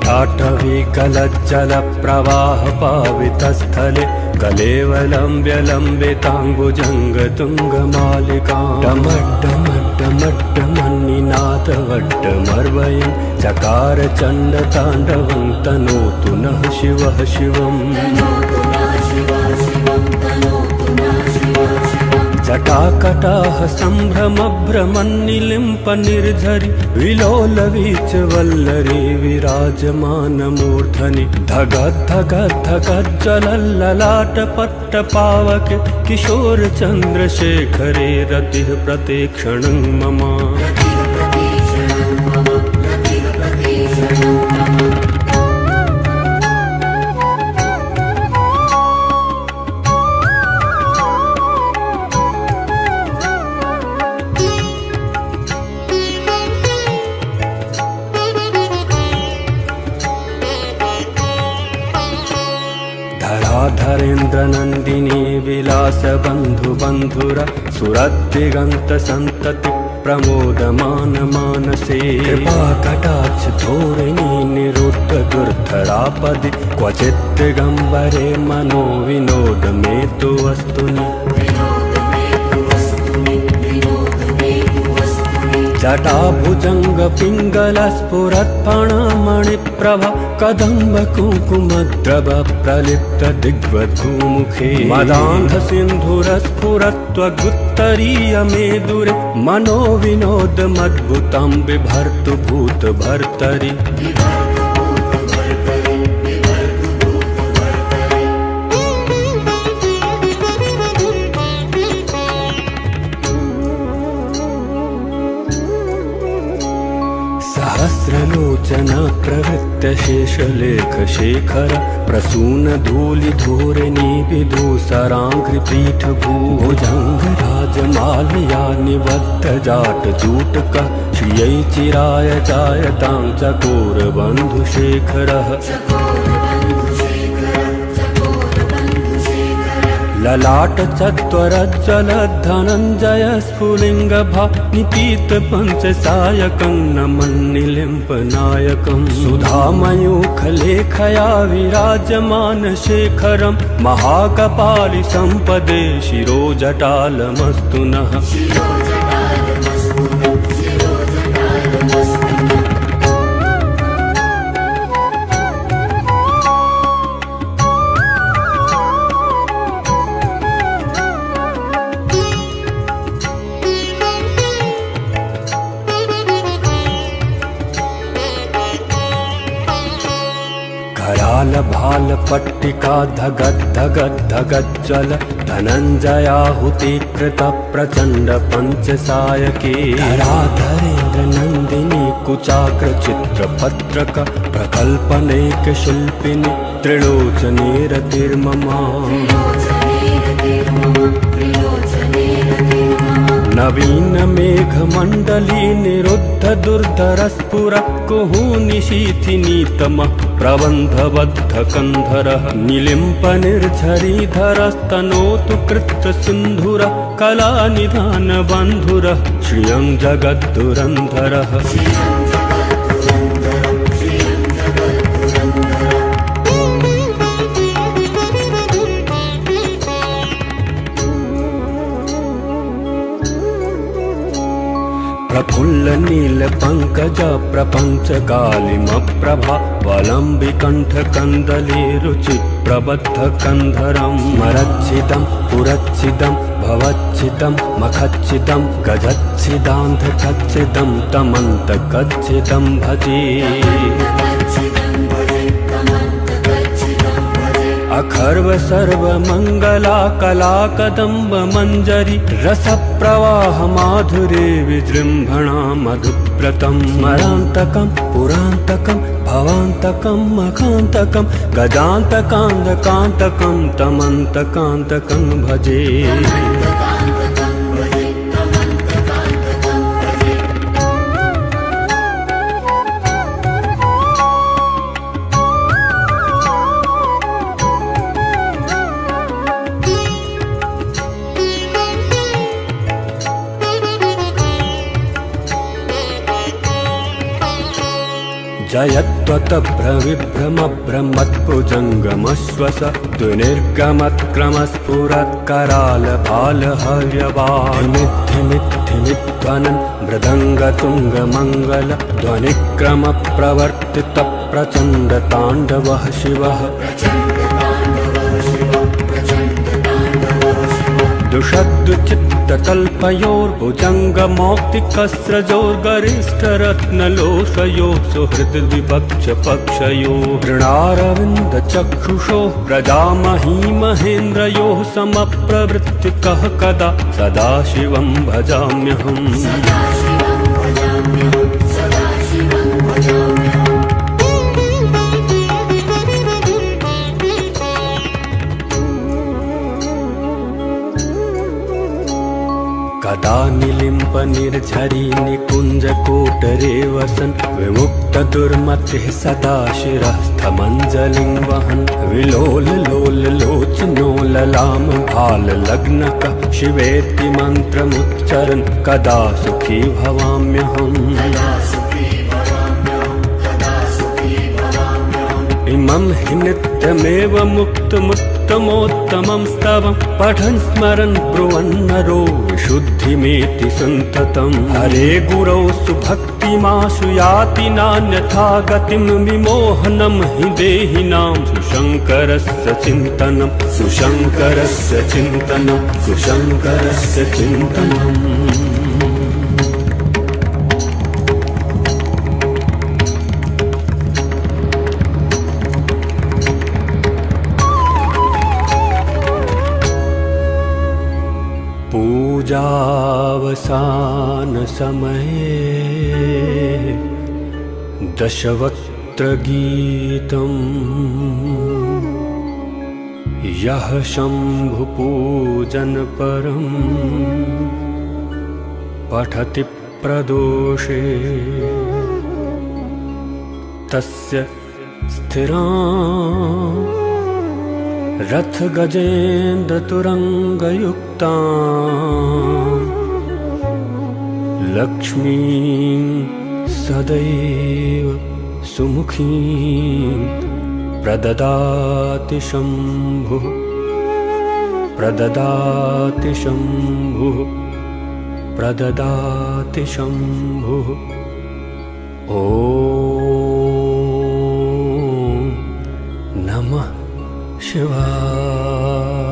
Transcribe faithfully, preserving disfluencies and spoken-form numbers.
जाटवी गलज्जल प्रवाह पावितस्थले कलेवलम्ब्य लम्बिताम्बुजङ्ग तुङ्गमालिकां डमड्डमड्डमड्डमन्निनादवड्डमर्वयं चकार चण्डताण्डवं तनोतु नः शिवः शिवम् जटाकटाह सम्भ्रमभ्रमन्निलिम्प निर्झरि विलोलवीच वल्लरी विराजमानमूर्धनि धगद् धगद् धगद् ज्वलल्ललाटपट्टपावके किशोर चन्द्रशेखरे रतिः प्रतीक्षणं मम धराधरेन्द्र नन्दिनी विलास बन्धु बन्धुरा सुरद्दिगन्त सन्तति प्रमोदमान मानसे कृपा कटाक्ष धोरिणी निरुद्ध दुर्धरापदि क्वचित् दिगम्बरे मनो विनोद मे तु वस्तुनि जटाभुजंग पिंगल स्फुरत्फणमणिप्रभा कदम्ब कुङ्कुमद्रव प्रलिप्त दिग्वधूमुखे मदान्ध सिन्धुरस्फुरत्वगुत्तरीय मेदुरे मनो विनोदमद्भुतं बिभर्तु भूत भर्तरि सहस्रलोचन प्रवृत्त शेषलेख शेखर प्रसून धूलि धोरिणी विदूसराङ्घ्रि पीठ भुजंग राजमालया निबद्ध जाट जूटक श्रियै चिराय जायतां चकोर बन्धु शेखरः ललाट चत्वरज्ज्वल धनञ्जय स्फुलिंग भा निपीत पंचसायकं नमन्निलिम्प नायकं सुधामयूख लेखया विराजमान शेखरं महाकपालि संपदे शिरोजटालमस्तु नः कराल भाल पट्टिका धगद् धगद् धगज्ज्वल धनञ्जयाहुति कृत प्रचण्ड पंचसायके धराधरेन्द्र नन्दिनी कुचाग्र चित्रपत्रक प्रकल्पनेक शिल्पिनी त्रिलोचने रतिर्ममा नवीन मेघ मंडली निरुद्ध दुर्धर स्फुर कुहूनिशीथिनीतमः प्रबन्धबद्ध कंधरः निलिम्प निर्झरीधरस्तनोतु कृत्र सिन्धुरः कलानिधान बन्धुरः श्रियं जगद्धुरन्धरः प्रफुल्ल नील पंकज प्रपंच गालिम प्रभा वलंबि कंठ कंदली रुचि प्रबद्ध कंधरं स्मरच्छिदं पुरच्छिदं भवच्छिदं मखच्छिदं गजच्छिदान्ध खच्छिदं तमन्त गच्छिदं भजे अखर्व सर्व मंगला कला कदम्ब मंजरी रस प्रवाह माधुरे विजृंभणा मधुव्रतं स्मरान्तकं पुरान्तकं भवान्तकं मखान्तकं गजान्तकान्तकान्तकं तमन्तकान्तकं भजे जयत्वतभ्रविभ्रमभ्रमत्भुजङ्गमश्वस द्विनिर्गमत्क्रमस्फुरत्करालभालहव्यवाधिमिद्धिमिद्धिमिध्वनन् मृदङ्गतुङ्गमङ्गल ध्वनिक्रमप्रवर्तितप्रचण्डताण्डवः शिवः दुषद्दुचित्ततल्पयोर्भुजङ्गमौक्तिकस्रजोर्गरिष्ठरत्नलोषयोः सुहृद्विपक्षपक्षयोः ऋणारविन्दचक्षुषोः प्रजामहीमहेन्द्रयोः समप्रवृत्तिकः कदा सदाशिवं भजाम्यहम्। कदा निलिम्प निर्झरी निकुञ्जकोटरे वसन् विमुक्तदुर्मतिः सदा शिरस्थमञ्जलिं वहन् विलोललोललोचनो ललाम भाललग्नकः शिवेति मन्त्रमुच्चरन् कदा सुखी भवाम्यहम्। इमं हि नित्यमेव मुक्तमुत्तमोत्तमं स्तवं पठन् स्मरन् ब्रुवन्नरो विशुद्धिमेति सन्ततं। हरे गुरौ सुभक्तिमाशु याति नान्यथा गतिं विमोहनं हि देहिनां सुशङ्करस्य चिन्तनं सुशङ्करस्य चिन्तनं सुशङ्करस्य चिन्तनम्। पूजावसान समये दशवक्त्रगीतं यः शम्भुपूजन परं पठति प्रदोषे तस्य स्थिरां रथ गजेन्द्र तुरंगयुक्तां लक्ष्मीं सदैव सुमुखीं प्रददाति शम्भुः प्रददाति शम्भुः प्रददाति शम्भुः। ॐ नमः शिवाय।